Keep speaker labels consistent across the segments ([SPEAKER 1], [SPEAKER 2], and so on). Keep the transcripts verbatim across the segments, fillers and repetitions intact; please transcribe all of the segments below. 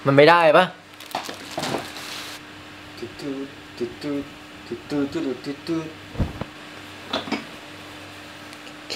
[SPEAKER 1] มันไม่ได้ปะโอเค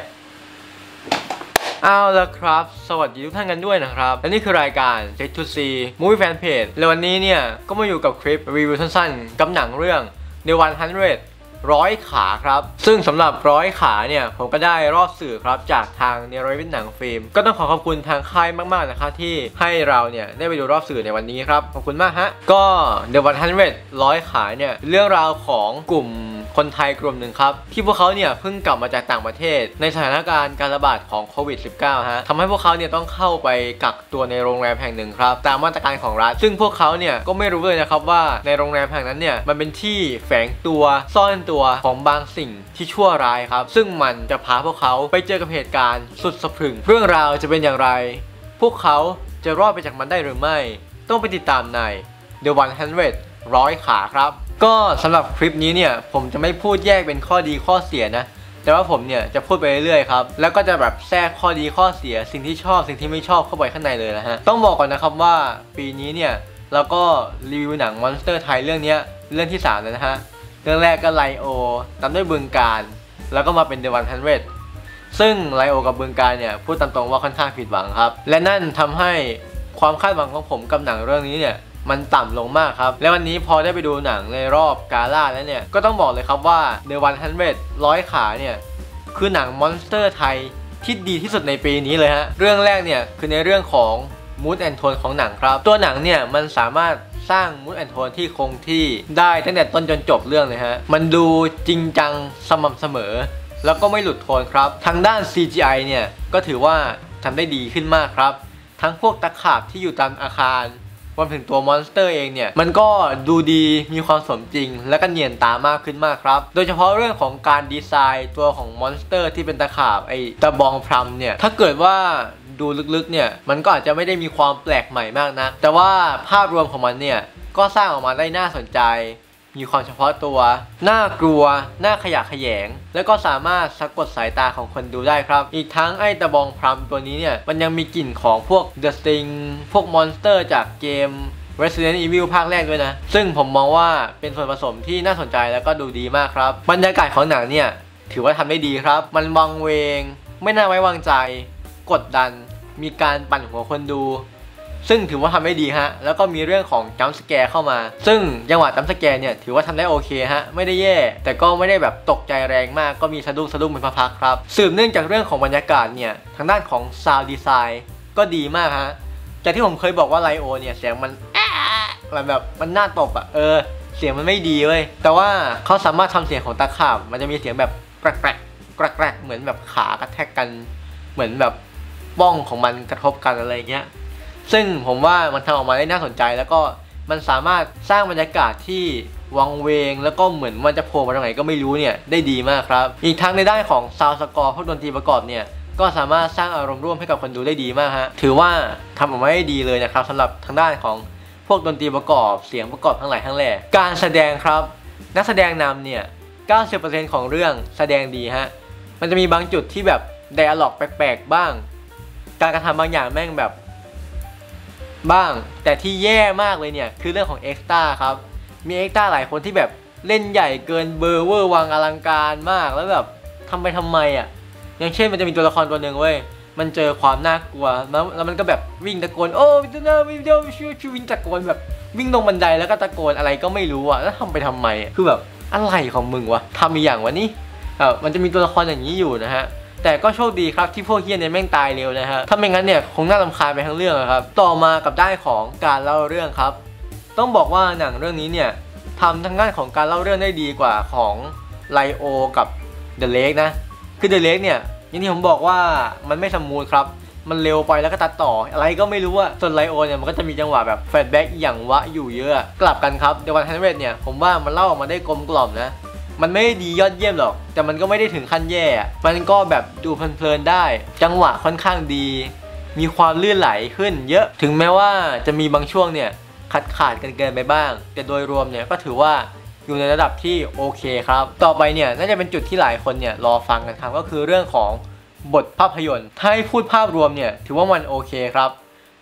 [SPEAKER 1] เอาละครับสวัสดีทุกท่านกันด้วยนะครับและนี่คือรายการ เจ็ด ทู ซี Movie Fan Page และวันนี้เนี่ยก็มาอยู่กับคลิปรีวิวสั้นๆกับหนังเรื่อง The หนึ่งร้อยขาครับซึ่งสำหรับร้อยขาเนี่ยผมก็ได้รอบสื่อครับจากทางเนรวิทหนังฟิล์มก็ต้องขอขอบคุณทางค่ายมากๆนะครับที่ให้เราเนี่ยได้ไปดูรอบสื่อในวันนี้ครับขอบคุณมากฮะก็ The หนึ่งร้อยขาเนี่ยเรื่องราวของกลุ่มคนไทยกลุ่มหนึ่งครับที่พวกเขาเนี่ยเพิ่งกลับมาจากต่างประเทศในสถานการณ์การระบาดของโควิด สิบเก้า ฮะทำให้พวกเขาเนี่ยต้องเข้าไปกักตัวในโรงแรมแห่งหนึ่งครับตามมาตรการของรัฐซึ่งพวกเขาเนี่ยก็ไม่รู้เลยนะครับว่าในโรงแรมแห่งนั้นเนี่ยมันเป็นที่แฝงตัวซ่อนตัวของบางสิ่งที่ชั่วร้ายครับซึ่งมันจะพาพวกเขาไปเจอกับเหตุการณ์สุดสะพรึงเรื่องราวจะเป็นอย่างไรพวกเขาจะรอดไปจากมันได้หรือไม่ต้องไปติดตามใน The หนึ่งร้อยขาครับก็สำหรับคลิปนี้เนี่ยผมจะไม่พูดแยกเป็นข้อดีข้อเสียนะแต่ว่าผมเนี่ยจะพูดไปเรื่อยๆครับแล้วก็จะแบบแทรกข้อดีข้อเสียสิ่งที่ชอบสิ่งที่ไม่ชอบเข้าไปข้างในเลยนะฮะต้องบอกก่อนนะครับว่าปีนี้เนี่ยเราก็รีวิวหนังมอนสเตอร์ไทยเรื่องนี้เรื่องที่สามแล้วนะฮะเรื่องแรกก็ไลโอตามด้วยบึงการแล้วก็มาเป็น The หนึ่งซึ่งไลโอกับบึงการเนี่ยพูดตามตรงว่าค่อนข้างผิดหวังครับและนั่นทำให้ความคาดหวังของผมกับหนังเรื่องนี้เนี่ยมันต่ำลงมากครับและวันนี้พอได้ไปดูหนังในรอบกาล่าแล้วเนี่ยก็ต้องบอกเลยครับว่า The หนึ่งร้อยขาเนี่ยคือหนังมอนสเตอร์ไทยที่ดีที่สุดในปีนี้เลยฮะเรื่องแรกเนี่ยคือในเรื่องของ Mood and Tone ของหนังครับตัวหนังเนี่ยมันสามารถสร้าง Mood and Tone ที่คงที่ได้ตั้งแต่ต้นจนจบเรื่องเลยฮะมันดูจริงจังสม่ำเสมอแล้วก็ไม่หลุดโทนครับทางด้าน ซี จี ไอ เนี่ยก็ถือว่าทำได้ดีขึ้นมากครับทั้งพวกตะขาบที่อยู่ตามอาคารรวมถึงตัวมอนสเตอร์เองเนี่ยมันก็ดูดีมีความสมจริงและก็เนียนตามากขึ้นมากครับโดยเฉพาะเรื่องของการดีไซน์ตัวของมอนสเตอร์ที่เป็นตะขาบไอตะบองพรำเนี่ยถ้าเกิดว่าดูลึกๆเนี่ยมันก็อาจจะไม่ได้มีความแปลกใหม่มากนะแต่ว่าภาพรวมของมันเนี่ยก็สร้างออกมาได้น่าสนใจมีความเฉพาะตัวน่ากลัวน่าขยะแขยงแล้วก็สามารถสะกดสายตาของคนดูได้ครับอีกทั้งไอ้ตะบองพรำตัวนี้เนี่ยมันยังมีกลิ่นของพวก The Sting พวกมอนสเตอร์จากเกม Resident Evil ภาคแรกด้วยนะซึ่งผมมองว่าเป็นส่วนผสมที่น่าสนใจแล้วก็ดูดีมากครับบรรยากาศของหนังเนี่ยถือว่าทำได้ดีครับมันวังเวงไม่น่าไว้วางใจกดดันมีการปั่นหัวคนดูซึ่งถือว่าทำได้ดีฮะแล้วก็มีเรื่องของจัมป์สแกร์เข้ามาซึ่งจังหวะจัมป์สแกร์เนี่ยถือว่าทำได้โอเคฮะไม่ได้แย่แต่ก็ไม่ได้แบบตกใจแรงมากก็มีสะดุ้งสะดุ้งเป็นพักๆครับสืบเนื่องจากเรื่องของบรรยากาศเนี่ยทางด้านของซาวด์ดีไซน์ก็ดีมากฮะจากที่ผมเคยบอกว่าไลโอเนี่ยเสียงมันมันแบบมันน่าตบอ่ะเออเสียงมันไม่ดีเว้ยแต่ว่าเขาสามารถทำเสียงของตะขาบมันจะมีเสียงแบบแกรกแกรกแกรกแกรกเหมือนแบบขากระแทกกันเหมือนแบบบ้องของมันกระทบกันอะไรเงี้ยซึ่งผมว่ามันทำออกมาได้น่าสนใจแล้วก็มันสามารถสร้างบรรยากาศที่วังเวงแล้วก็เหมือนมันจะโผล่มาตรงไหนก็ไม่รู้เนี่ยได้ดีมากครับอีกทั้งในด้านของซาวด์สกอร์พวกดนตรีประกอบเนี่ยก็สามารถสร้างอารมณ์ร่วมให้กับคนดูได้ดีมากฮะถือว่าทำออกมาได้ดีเลยนะครับสำหรับทางด้านของพวกดนตรีประกอบเสียงประกอบทั้งหลายทั้งแหล่การแสดงครับนักแสดงนำเนี่ย เก้าสิบเปอร์เซ็นต์ ของเรื่องแสดงดีฮะมันจะมีบางจุดที่แบบไดอะล็อกแปลกๆบ้างการกระทำบางอย่างแม่งแบบบ้างแต่ที่แย่มากเลยเนี่ยคือเรื่องของเอ็กซ์ตร้าครับมีเอ็กซ์ตร้าหลายคนที่แบบเล่นใหญ่เกินเบอร์เวอร์วังอลังการมากแล้วแบบทำไปทำไมอ่ะอย่างเช่นมันจะมีตัวละครตัวหนึ่งเว้ยมันเจอความน่ากลัวแล้วแล้วมันก็แบบวิ่งตะโกนโอ้วิดีโอวิดีโอชูชูวิ่งตะโกนแบบวิ่งลงบันไดแล้วก็ตะโกนอะไรก็ไม่รู้อ่ะแล้วทำไปทำไมคือแบบอะไรของมึงวะทำอีกอย่างวะนี่เออมันจะมีตัวละครอย่างนี้อยู่นะฮะแต่ก็โชคดีครับที่พวกเฮียเนี่ยแม่งตายเร็วนะฮะถ้าไม่งั้นเนี่ยคงน่ารำคาญไปทั้งเรื่องครับต่อมากับด้านของการเล่าเรื่องครับต้องบอกว่าหนังเรื่องนี้เนี่ยทำทางด้านของการเล่าเรื่องได้ดีกว่าของไลโอกับเดอะเลคนะคือเดอะเลคเนี่ยอย่างที่ผมบอกว่ามันไม่สมูทครับมันเร็วไปแล้วก็ตัดต่ออะไรก็ไม่รู้อะส่วนไลโอเนี่ยมันก็จะมีจังหวะแบบแฟลชแบ็กอย่างวะอยู่เยอะกลับกันครับเดวันฮันเรดเนี่ยผมว่ามันเล่าออกมาได้กลมกล่อมนะมันไม่ได้ดียอดเยี่ยมหรอกแต่มันก็ไม่ได้ถึงขั้นแย่มันก็แบบดูเพลินๆได้จังหวะค่อนข้างดีมีความลื่นไหลขึ้นเยอะถึงแม้ว่าจะมีบางช่วงเนี่ยขาดขาดกันเกินไปบ้างแต่โดยรวมเนี่ยก็ถือว่าอยู่ในระดับที่โอเคครับต่อไปเนี่ยน่าจะเป็นจุดที่หลายคนเนี่ยรอฟังกันครับก็คือเรื่องของบทภาพยนตร์ถ้าให้พูดภาพรวมเนี่ยถือว่ามันโอเคครับ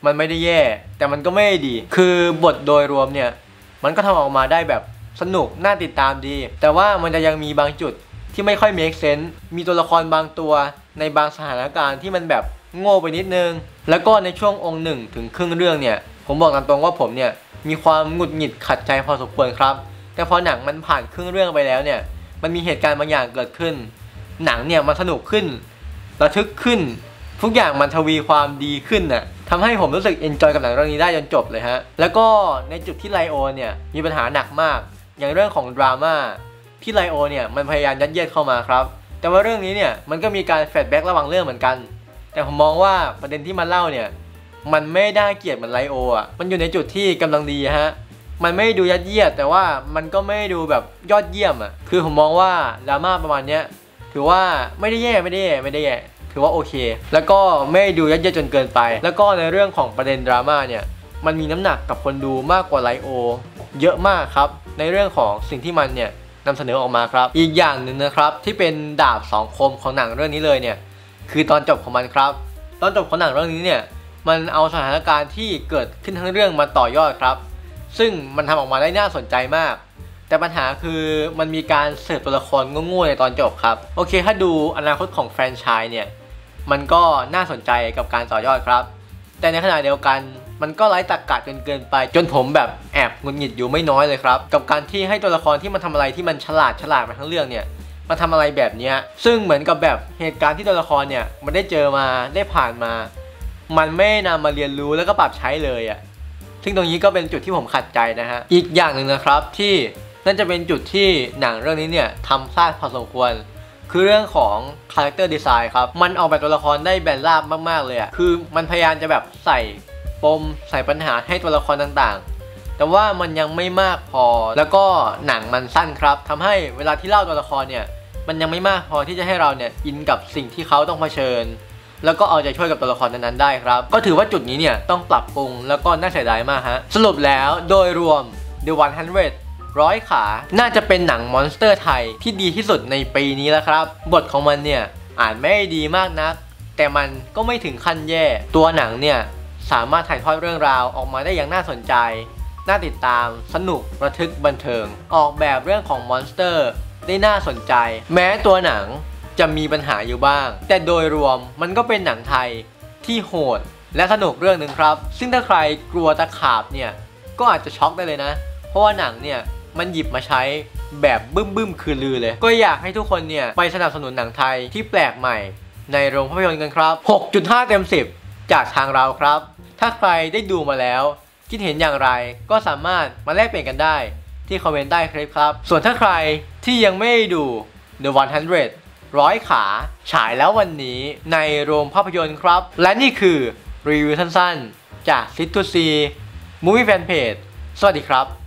[SPEAKER 1] มันไม่ได้แย่แต่มันก็ไม่ได้ดีคือบทโดยรวมเนี่ยมันก็ทำออกมาได้แบบสนุกน่าติดตามดีแต่ว่ามันจะยังมีบางจุดที่ไม่ค่อย make sense มีตัวละครบางตัวในบางสถานการณ์ที่มันแบบโง่ไปนิดนึงแล้วก็ในช่วงองค์หนึ่งถึงครึ่งเรื่องเนี่ยผมบอกตามตรงว่าผมเนี่ยมีความหงุดหงิดขัดใจพอสมควรครับแต่พอหนังมันผ่านครึ่งเรื่องไปแล้วเนี่ยมันมีเหตุการณ์บางอย่างเกิดขึ้นหนังเนี่ยมันสนุกขึ้นระทึกขึ้นทุกอย่างมันทวีความดีขึ้นน่ะทำให้ผมรู้สึกเอนจอยกับหนังเรื่องนี้ได้จนจบเลยฮะแล้วก็ในจุดที่ไลโอเนี่ยมีปัญหาหนักมากอย่างเรื่องของดราม่าที่ไลโอเนี่ยมันพยายามยัดเยียดเข้ามาครับแต่ว่าเรื่องนี้เนี่ยมันก็มีการแฟลชแบ็กระหว่างเรื่องเหมือนกันแต่ผมมองว่าประเด็นที่มันเล่าเนี่ยมันไม่ได้เกลียดเหมือนไลโออ่ะมันอยู่ในจุดที่กำลังดีฮะมันไม่ดูยัดเยียดแต่ว่ามันก็ไม่ดูแบบยอดเยี่ยมอ่ะคือผมมองว่าดราม่าประมาณเนี้ยถือว่าไม่ได้แย่ไม่ได้แย่ไม่ได้แย่ถือว่าโอเคแล้วก็ไม่ดูยัดเยียดจนเกินไปแล้วก็ในเรื่องของประเด็นดราม่าเนี่ยมันมีน้ำหนักกับคนดูมากกว่าไลโอเยอะมากครับในเรื่องของสิ่งที่มันเนี่ยนำเสนอออกมาครับอีกอย่างหนึ่งนะครับที่เป็นดาบสองคมของหนังเรื่องนี้เลยเนี่ยคือตอนจบของมันครับตอนจบของหนังเรื่องนี้เนี่ยมันเอาสถานการณ์ที่เกิดขึ้นทั้งเรื่องมาต่อยอดครับซึ่งมันทำออกมาได้น่าสนใจมากแต่ปัญหาคือมันมีการเสิร์ฟตัวละครโง่ๆในตอนจบครับโอเคถ้าดูอนาคตของแฟรนไชส์เนี่ยมันก็น่าสนใจกับการต่อยอดครับแต่ในขณะเดียวกันมันก็ไร้ตรรกะจนเกินไปจนผมแบบแอบหงุดหงิดอยู่ไม่น้อยเลยครับกับการที่ให้ตัวละครที่มันทำอะไรที่มันฉลาดฉลาดมาทั้งเรื่องเนี่ยมาทำอะไรแบบนี้ซึ่งเหมือนกับแบบเหตุการณ์ที่ตัวละครเนี่ยมันได้เจอมาได้ผ่านมามันไม่นำมาเรียนรู้แล้วก็ปรับใช้เลยอ่ะซึ่งตรงนี้ก็เป็นจุดที่ผมขัดใจนะฮะอีกอย่างหนึ่งนะครับที่นั่นจะเป็นจุดที่หนังเรื่องนี้เนี่ยทำพลาดพอสมควรคือเรื่องของ character design ครับมันออกแบบตัวละครได้แบนราบมากๆเลยอ่ะคือมันพยายามจะแบบใส่ปมใส่ปัญหาให้ตัวละครต่างๆแต่ว่ามันยังไม่มากพอแล้วก็หนังมันสั้นครับทำให้เวลาที่เล่าตัวละครเนี่ยมันยังไม่มากพอที่จะให้เราเนี่ยอินกับสิ่งที่เขาต้องเผชิญแล้วก็เอาใจช่วยกับตัวละครนั้นๆได้ครับก็ถือว่าจุดนี้เนี่ยต้องปรับปรุงแล้วก็น่าเสียดายมากฮะสรุปแล้วโดยรวม The หนึ่งร้อยขาน่าจะเป็นหนังมอนสเตอร์ไทยที่ดีที่สุดในปีนี้แล้วครับบทของมันเนี่ยอาจไม่ดีมากนักแต่มันก็ไม่ถึงขั้นแย่ตัวหนังเนี่ยสามารถถ่ายทอดเรื่องราวออกมาได้อย่างน่าสนใจน่าติดตามสนุกระทึกบันเทิงออกแบบเรื่องของมอนสเตอร์ได้น่าสนใจแม้ตัวหนังจะมีปัญหาอยู่บ้างแต่โดยรวมมันก็เป็นหนังไทยที่โหดและสนุกเรื่องหนึ่งครับซึ่งถ้าใครกลัวตะขาบเนี่ยก็อาจจะช็อกได้เลยนะเพราะว่าหนังเนี่ยมันหยิบมาใช้แบบบึ้มบึ้มคือลือเลยก็อยากให้ทุกคนเนี่ยไปสนับสนุนหนังไทยที่แปลกใหม่ในโรงภาพยนตร์กันครับ หกจุดห้า เต็มสิบจากทางเราครับถ้าใครได้ดูมาแล้วคิดเห็นอย่างไรก็สามารถมาแลกเปลี่ยนกันได้ที่คอมเมนต์ใต้คลิปครับส่วนถ้าใครที่ยังไม่ดู The หนึ่งร้อยขาฉายแล้ววันนี้ในโรงภาพยนตร์ครับและนี่คือรีวิวสั้นๆจาก ซิท ทู ซี Movie Fan Page สวัสดีครับ